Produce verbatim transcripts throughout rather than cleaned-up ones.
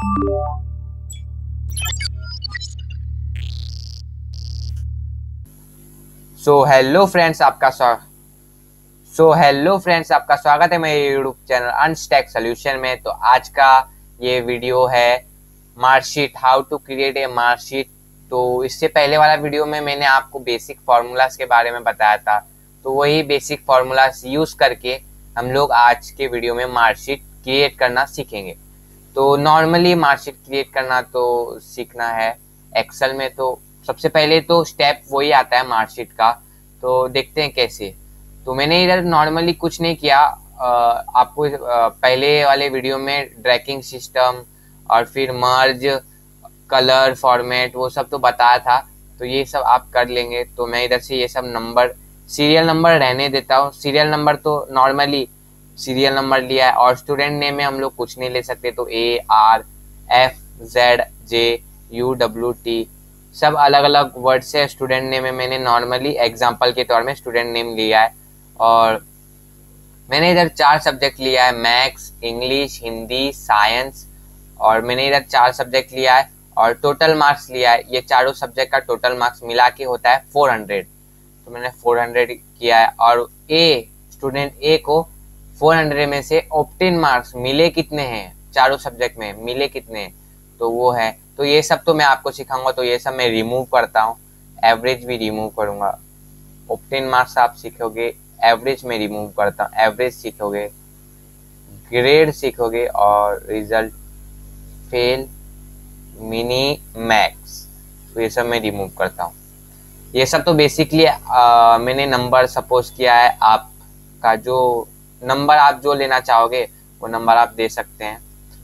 So hello friends आपका स्वागत so hello friends आपका स्वागत है मेरे यूट्यूब चैनल अनस्टैक सोल्यूशन में। तो आज का ये वीडियो है marksheet, how to create a marksheet. तो इससे पहले वाला वीडियो में मैंने आपको बेसिक फार्मूलाज के बारे में बताया था, तो वही बेसिक फार्मूलाज यूज करके हम लोग आज के वीडियो में मार्कशीट क्रिएट करना सीखेंगे। तो नॉर्मली मार्कशीट क्रिएट करना तो सीखना है एक्सेल में, तो सबसे पहले तो स्टेप वही आता है मार्कशीट का। तो देखते हैं कैसे। तो मैंने इधर नॉर्मली कुछ नहीं किया, आपको पहले वाले वीडियो में ड्रैगिंग सिस्टम और फिर मर्ज, कलर, फॉर्मेट वो सब तो बताया था, तो ये सब आप कर लेंगे। तो मैं इधर से ये सब नंबर, सीरियल नंबर रहने देता हूँ। सीरियल नंबर तो नॉर्मली सीरियल नंबर लिया है, और स्टूडेंट नेम में हम लोग कुछ नहीं ले सकते, तो A R F Z J U W T सब अलग अलग वर्ड से स्टूडेंट नेम में मैंने नॉर्मली एग्जाम्पल के तौर में स्टूडेंट नेम लिया है। और मैंने इधर चार सब्जेक्ट लिया है, मैथ्स, इंग्लिश, हिंदी, साइंस, और मैंने इधर चार सब्जेक्ट लिया है और टोटल मार्क्स लिया है। ये चारों सब्जेक्ट का टोटल मार्क्स मिला के होता है फोर हंड्रेड, तो मैंने फोर हंड्रेड किया है। और ए स्टूडेंट ए को फोर हंड्रेड में से ऑप्टेन मार्क्स मिले कितने हैं, चारों सब्जेक्ट में मिले कितने हैं, तो वो है। तो ये सब तो मैं आपको सिखाऊंगा, तो ये सब मैं रिमूव करता हूँ, एवरेज भी रिमूव करूंगा। ऑप्टेन मार्क्स आप सीखोगे, एवरेज में रिमूव करता हूँ, एवरेज सीखोगे, ग्रेड सीखोगे, और रिजल्ट, फेल, मिनी, मैक्स, तो ये सब मैं रिमूव करता हूँ। ये सब तो बेसिकली मैंने नंबर सपोज किया है, आपका जो नंबर आप जो लेना चाहोगे वो नंबर आप दे सकते हैं।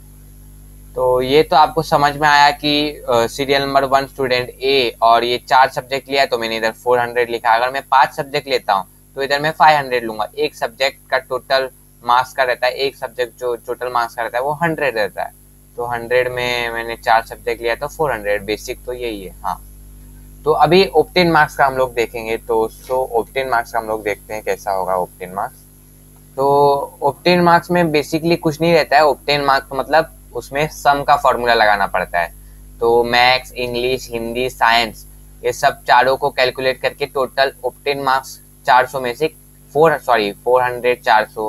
तो ये तो आपको समझ में आया कि serial number one student A, और ये चार सब्जेक्ट लिया है तो मैंने इधर फोर हंड्रेड लिखा। अगर मैं पांच सब्जेक्ट लेता हूँ तो इधर मैं फाइव हंड्रेड लूंगा। एक सब्जेक्ट का टोटल मार्क्स का रहता है, एक सब्जेक्ट जो टोटल मार्क्स का रहता है वो हंड्रेड रहता है, तो हंड्रेड में मैंने चार सब्जेक्ट लिया तो फोर हंड्रेड। बेसिक तो यही है। हाँ, तो अभी ऑप्टेन मार्क्स का हम लोग देखेंगे। तो सो ऑप्टेन मार्क्स का हम लोग देखते हैं कैसा होगा ऑप्टेन मार्क्स। तो ऑप्टेन मार्क्स में बेसिकली कुछ नहीं रहता है। ऑप्टेन मार्क्स मतलब उसमें सम का फॉर्मूला लगाना पड़ता है। तो मैथ्स, इंग्लिश, हिंदी, साइंस ये सब चारों को कैलकुलेट करके टोटल ऑप्टेन मार्क्स चार सौ में से फोर सॉरी फोर हंड्रेड चार सौ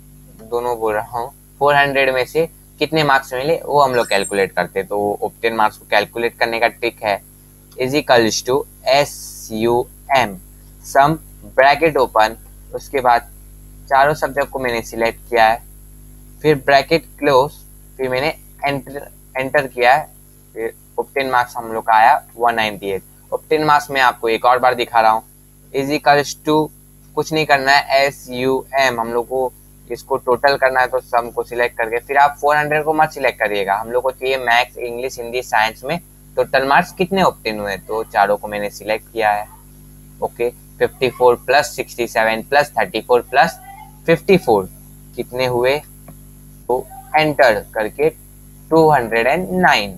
दोनों बोल रहा हूँ, फोर हंड्रेड में से कितने मार्क्स मिले वो हम लोग कैलकुलेट करते हैं। तो ऑप्टेन मार्क्स को कैलकुलेट करने का ट्रिक है is equals to S U M, sum bracket open, उसके बाद चारों सब्जेक्ट को मैंने सिलेक्ट किया है, फिर ब्रैकेट क्लोज, फिर मैंने एंटर एंटर किया है, फिर ऑप्टेन मार्क्स हम लोग का आया one ninety eight. Obtain marks में आपको एक और बार दिखा रहा हूँ, इज इक्वल्स टू कुछ नहीं करना है, एस यू एम, हम लोग को इसको टोटल करना है, तो सम को सिलेक्ट करके फिर आप फोर हंड्रेड को मत सिलेक्ट करिएगा, हम लोग को चाहिए मैथ्स, इंग्लिश, हिंदी, साइंस में टोटल मार्क्स कितने ऑप्टेन हुए, तो चारों को मैंने सिलेक्ट किया है। Okay, fifty four plus sixty seven plus thirty four plus fifty four कितने हुए, तो एंटर करके टू हंड्रेड नाइन,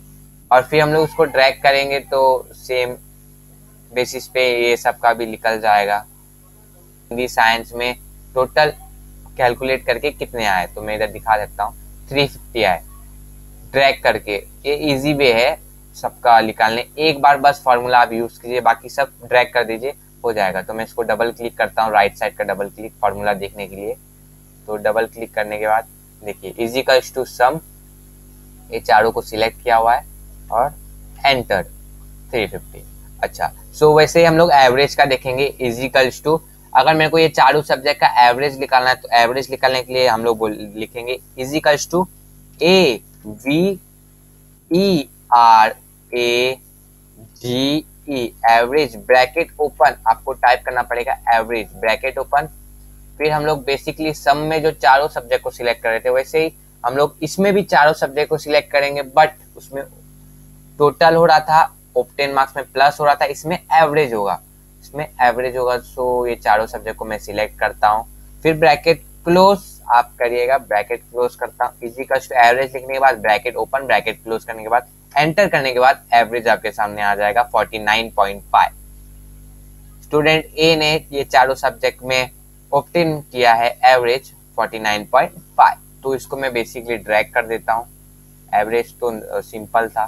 और फिर हम लोग उसको ड्रैग करेंगे तो सेम बेसिस पे ये सब का भी निकल जाएगा। हिंदी, साइंस में टोटल कैलकुलेट करके कितने आए, तो मैं इधर दिखा देता हूँ, थ्री फिफ्टी आए। ड्रैग करके ये इजी वे है सबका निकालने, एक बार बस फॉर्मूला आप यूज कीजिए, बाकी सब ड्रैग कर दीजिए, हो जाएगा। तो मैं इसको डबल क्लिक करता हूँ, राइट साइड का डबल क्लिक फॉर्मूला देखने के लिए। तो डबल क्लिक करने के बाद देखिए इज इक्वल्स टू सम, ये चारों को सिलेक्ट किया हुआ है, और एंटर थ्री फिफ्टी। अच्छा, सो so वैसे ही हम लोग एवरेज का देखेंगे, इज इक्वल्स टू, अगर मेरे को ये चारों सब्जेक्ट का एवरेज निकालना है तो एवरेज निकालने के लिए हम लोग लिखेंगे is equals to A V E R A G E, average, bracket open, आपको टाइप करना पड़ेगा एवरेज, ब्रैकेट ओपन। फिर हम लोग बेसिकली सम में जो चारों सब्जेक्ट को सिलेक्ट कर रहे थे वैसे ही हम लोग इसमें भी चारों सब्जेक्ट को सिलेक्ट करेंगे, बट उसमें टोटल हो रहा था, ऑप्टेन मार्क्स में प्लस हो रहा था, इसमें एवरेज होगा, इसमें एवरेज होगा। सो ये चारों सब्जेक्ट को मैं सिलेक्ट करता हूँ, फिर ब्रैकेट क्लोज आप करिएगा, ब्रैकेट क्लोज करता हूँ, इज इक्वल्स टू एवरेज लिखने के बाद ब्रैकेट ओपन, ब्रैकेट क्लोज करने के बाद एंटर करने के बाद एवरेज आपके सामने आ जाएगा forty nine point five. Student A ने ये चारों सब्जेक्ट में ऑप्टेन किया है average forty nine point five, तो इसको मैं बेसिकली ड्रैग कर देता हूँ, एवरेज तो सिंपल था।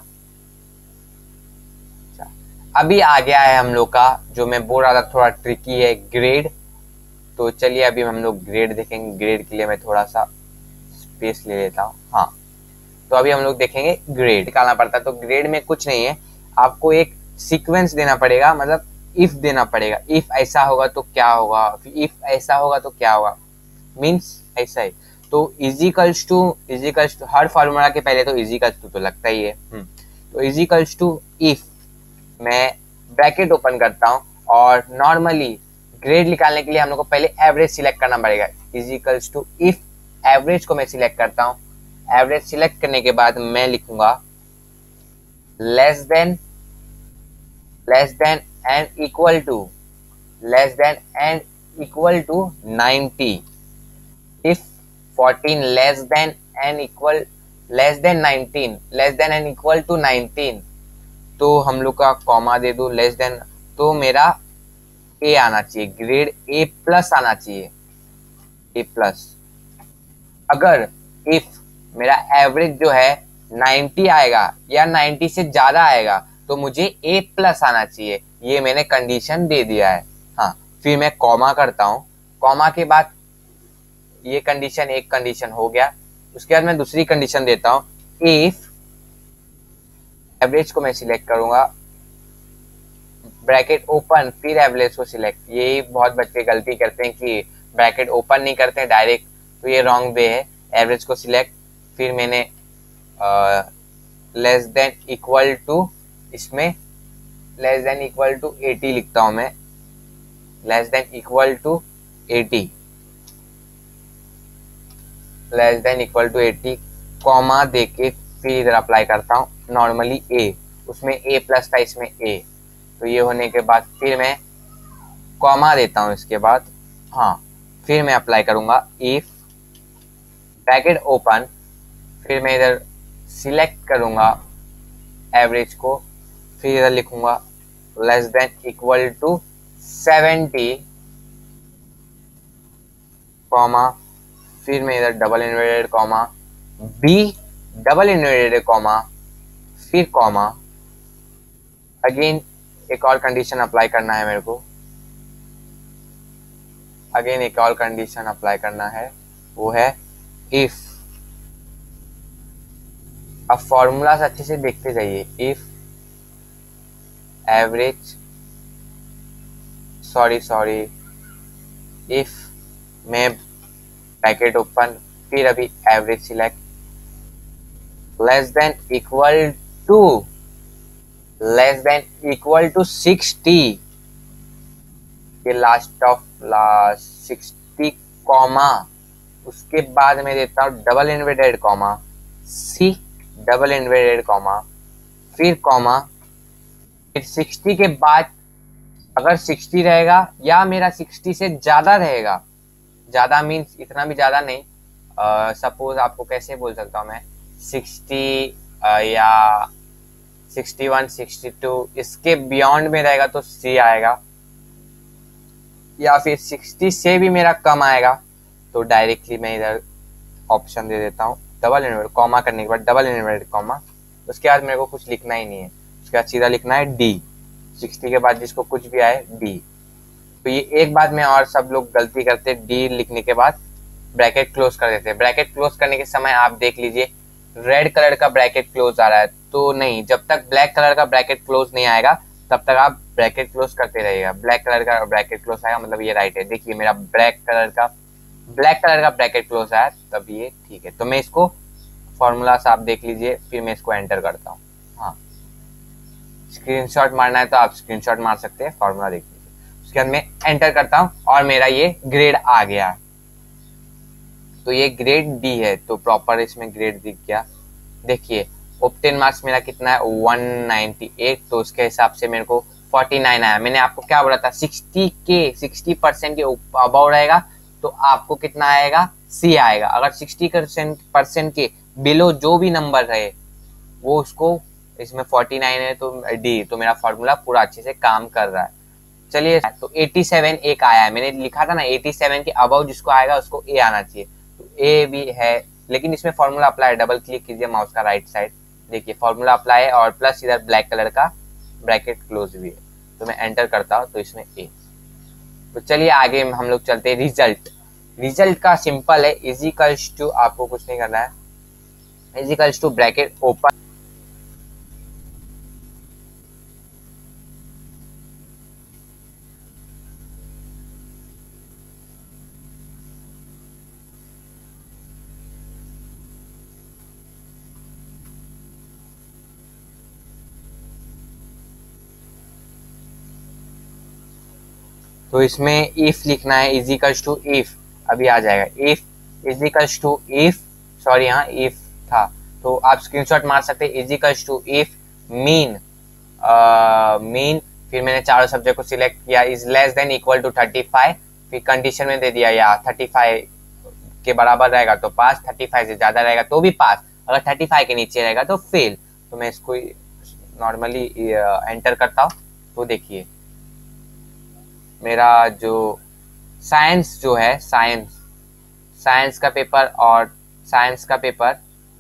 अभी आ गया है हम लोग का, जो मैं बोल रहा था थोड़ा ट्रिकी है, ग्रेड। तो चलिए अभी हम लोग ग्रेड देखेंगे। ग्रेड के लिए मैं थोड़ा सा स्पेस ले लेता हूँ। हाँ, तो अभी हम लोग देखेंगे ग्रेड निकालना पड़ता है। तो ग्रेड में कुछ नहीं है, आपको एक सीक्वेंस देना पड़ेगा, मतलब इफ देना पड़ेगा। इफ ऐसा होगा तो क्या होगा, इफ ऐसा होगा तो क्या होगा, मीन्स ऐसा ही। तो इजिकल्स टू इजिकल्स टू हर फॉर्मूला के पहले तो इजिकल्स टू तो लगता ही है। तो इजिकल्स टू इफ मैं ब्रैकेट ओपन करता हूँ, और नॉर्मली ग्रेड निकालने के लिए हम लोग को पहले एवरेज सिलेक्ट करना पड़ेगा। इजिकल्स टू इफ एवरेज को मैं सिलेक्ट करता हूँ। एवरेज सिलेक्ट करने के बाद मैं लिखूंगा less than less than and equal to less than and equal to ninety. If fourteen less than and equal less than nineteen less than and equal to nineteen, तो हम लोग का कॉमा दे दो लेस देन, तो मेरा ए आना चाहिए, grade A plus आना चाहिए, ए प्लस। अगर इफ मेरा एवरेज जो है नाइंटी आएगा या नाइंटी से ज्यादा आएगा तो मुझे ए प्लस आना चाहिए। ये मैंने कंडीशन दे दिया है। हाँ, फिर मैं कॉमा करता हूँ। कॉमा के बाद ये कंडीशन एक कंडीशन हो गया। उसके बाद मैं दूसरी कंडीशन देता हूँ, इफ एवरेज को मैं सिलेक्ट करूंगा, ब्रैकेट ओपन, फिर एवरेज को सिलेक्ट। ये बहुत बच्चे गलती करते हैं कि ब्रैकेट ओपन नहीं करते डायरेक्ट, तो ये रॉन्ग वे है। एवरेज को सिलेक्ट, फिर मैंने लेस देन इक्वल टू, इसमें less than equal to eighty लिखता हूं मैं, less than equal to eighty, less than equal to eighty, comma देके फिर इधर अप्लाई करता हूँ। नॉर्मली ए, उसमें ए प्लस था, इसमें ए। तो ये होने के बाद फिर मैं कॉमा देता हूँ इसके बाद। हाँ, फिर मैं अप्लाई करूंगा इफ ब्रैकेट ओपन, फिर मैं इधर सिलेक्ट करूंगा एवरेज को, फिर इधर लिखूंगा less than equal to seventy, comma, फिर मैं इधर double inverted comma, B double inverted comma, फिर कॉमा। अगेन एक और कंडीशन अप्लाई करना है मेरे को, अगेन एक और कंडीशन अप्लाई करना है, वो है इफ। अब फॉर्मूला अच्छे से देखते जाइए। If average, sorry sorry if मैं ब्रैकेट ओपन, फिर अभी average select, less than equal to less than equal to sixty, ये last of last sixty, comma. उसके बाद मैं देता हूँ double inverted comma, C double inverted comma, फिर कॉमा, फिर सिक्सटी के बाद अगर सिक्सटी रहेगा या मेरा सिक्सटी से ज्यादा रहेगा, ज्यादा मीन्स इतना भी ज्यादा नहीं, सपोज uh, आपको कैसे बोल सकता हूँ मैं, सिक्सटी uh, या सिक्सटी वन, सिक्सटी टू, इसके बियॉन्ड में रहेगा तो सी आएगा, या फिर सिक्सटी से भी मेरा कम आएगा तो डायरेक्टली मैं इधर ऑप्शन दे देता हूँ डबल इन्वर्ट, कॉमा करने के बाद डबल इन्वर्टेड कॉमा। उसके बाद मेरे को कुछ लिखना ही नहीं है, उसके बाद सीधा लिखना है डी, सिक्सटी के बाद जिसको कुछ भी आए डी। तो ये एक बात में और सब लोग गलती करते हैं, डी लिखने के बाद ब्रैकेट क्लोज कर देते हैं। ब्रैकेट क्लोज करने के समय आप देख लीजिए रेड कलर का ब्रैकेट क्लोज आ रहा है, तो नहीं, जब तक ब्लैक कलर का ब्रैकेट क्लोज नहीं आएगा तब तक आप ब्रैकेट क्लोज करते रहिएगा। ब्लैक कलर का ब्रैकेट क्लोज आएगा मतलब ये राइट है। देखिए मेरा ब्लैक कलर का ब्लैक कलर का ब्रैकेट क्लोज आया, तब ये ठीक है। तो मैं इसको फॉर्मूला से आप देख लीजिए, फिर मैं इसको एंटर करता हूँ। हाँ, स्क्रीनशॉट मारना है तो आप स्क्रीनशॉट मार सकते हैं, फॉर्मूला देख लीजिए। उसके बाद मैं एंटर करता हूँ और मेरा ये ग्रेड आ गया। तो ये ग्रेड डी है, तो प्रॉपर इसमें ग्रेड दिख गया। देखिए ऑब्टेन मार्क्स मेरा कितना है, वन नाइंटी एट, तो उसके हिसाब से मेरे को फोर्टी नाइन आया। मैंने आपको क्या बोला था, सिक्सटी के सिक्सटी परसेंट के अबाउ रहेगा तो आपको कितना आएगा, सी आएगा। अगर सिक्सटी परसेंट के बिलो जो भी नंबर रहे वो उसको, इसमें फोर्टी नाइन है तो डी, तो मेरा फॉर्मूला पूरा अच्छे से काम कर रहा है। चलिए, तो एटी सेवन एक आया है, मैंने लिखा था ना एटी सेवन के अबाउ जिसको आएगा उसको ए आना चाहिए, तो ए भी है लेकिन इसमें फॉर्मूला अप्लाई है। डबल क्लिक कीजिए माउस का राइट साइड, देखिए फॉर्मूला अप्लाई है और प्लस इधर ब्लैक कलर का ब्रैकेट क्लोज भी है। तो मैं एंटर करता हूँ तो इसमें ए। तो चलिए आगे हम लोग चलते हैं। रिजल्ट रिजल्ट का सिंपल है, इजिकल्स टू, आपको कुछ नहीं करना है, इजिकल्स टू ब्रैकेट ओपन तो इसमें इफ लिखना है, इजिकल्स टू इफ, अभी आ जाएगा। If equals to if, sorry यहाँ इफ था, तो आप स्क्रीनशॉट मार सकते हैं। Equals to if mean mean फिर मैंने चारों सब्जेक्ट को सिलेक्ट किया, is less than equal to thirty five, फिर कंडीशन में दे दिया या थर्टी फाइव के बराबर रहेगा तो पास, थर्टी फाइव से ज्यादा रहेगा तो भी पास, अगर थर्टी फाइव के नीचे रहेगा तो फेल। तो मैं इसको नॉर्मली एंटर करता हूँ। तो देखिए मेरा जो साइंस जो है, साइंस साइंस का पेपर और साइंस का पेपर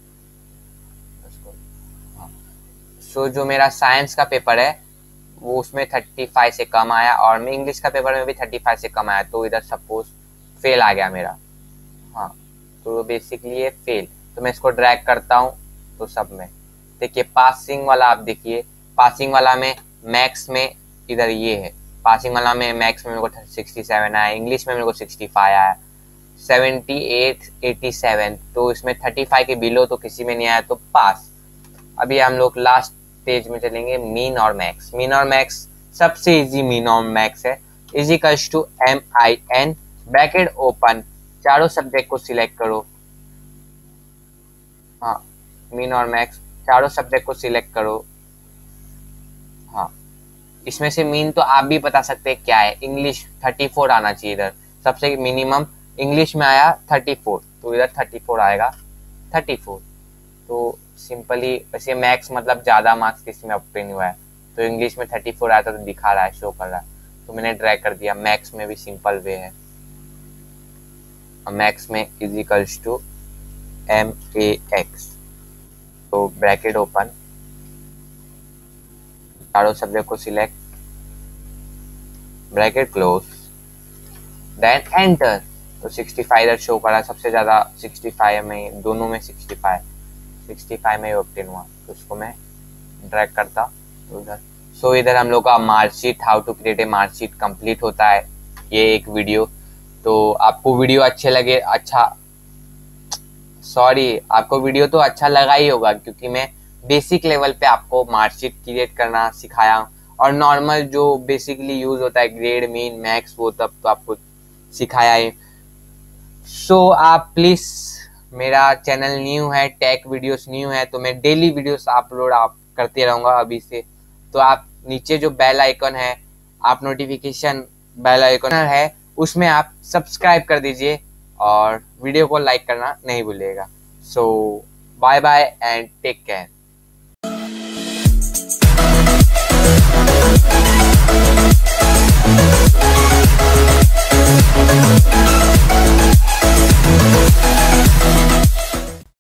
सो जो मेरा साइंस का पेपर है वो उसमें थर्टी फाइव से कम आया और मैं इंग्लिश का पेपर में भी थर्टी फाइव से कम आया, तो इधर सपोज फेल आ गया मेरा। हाँ, तो बेसिकली ये फेल। तो मैं इसको ड्रैग करता हूँ तो सब में देखिए पासिंग वाला, आप देखिए पासिंग वाला में मैक्स में इधर ये है, पासिंग वाला में मैक्स में मेरे को सिक्सटी सेवन आया, इंग्लिश में मेरे को सिक्सटी फाइव आया, सेवेंटी एट, एटी सेवन, तो इसमें थर्टी फाइव के बिलो तो किसी में नहीं आया, तो पास। अभी हम लोग लास्ट पेज में चलेंगे, मीन और मैक्स। मीन और मैक्स सबसे इजी मीन और मैक्स है। Equals to M I N bracket open, चारों सब्जेक्ट को सिलेक्ट करो। हाँ, मीन और मैक्स चारों सब्जेक्ट को सिलेक्ट करो। हाँ, इसमें से मीन तो आप भी बता सकते हैं क्या है। इंग्लिश थर्टी फोर आना चाहिए, इधर सबसे मिनिमम इंग्लिश में आया थर्टी फोर, तो इधर थर्टी फोर आएगा, थर्टी फोर। तो सिंपली वैसे मैक्स मतलब ज़्यादा मार्क्स किसी में ऑब्टेन हुआ है, तो इंग्लिश में थर्टी फोर आया था तो दिखा रहा है, शो कर रहा है, तो मैंने ड्रैग कर दिया। मैक्स में भी सिंपल वे है, मैक्स में equals to M A X, तो ब्रैकेट ओपन, चारों सब्जेक्ट को select, bracket close, then enter. तो सिक्सटी फाइव इधर शो करा, सबसे ज़्यादा सिक्सटी फाइव में, दोनों में सिक्सटी फाइव, सिक्सटी फाइव में ऑब्टेन हुआ, तो उसको मैं ड्रैग करता तो इधर। सो इधर हम लोग का marksheet, how to create a marksheet complete होता है, ये एक वीडियो। तो आपको वीडियो अच्छे लगे, अच्छा सॉरी आपको वीडियो तो अच्छा लगा ही होगा, क्योंकि मैं बेसिक लेवल पे आपको मार्कशीट क्रिएट करना सिखाया हूँ, और नॉर्मल जो बेसिकली यूज होता है ग्रेड, मीन, मैक्स, वो तब तो आपको सिखाया है। सो so, आप प्लीज, मेरा चैनल न्यू है, टेक वीडियोस न्यू है, तो मैं डेली वीडियोस अपलोड आप करते रहूँगा अभी से। तो आप नीचे जो बेल आइकन है, आप नोटिफिकेशन बेल आइकन है, उसमें आप सब्सक्राइब कर दीजिए और वीडियो को लाइक करना नहीं भूलिएगा। So bye bye and take care.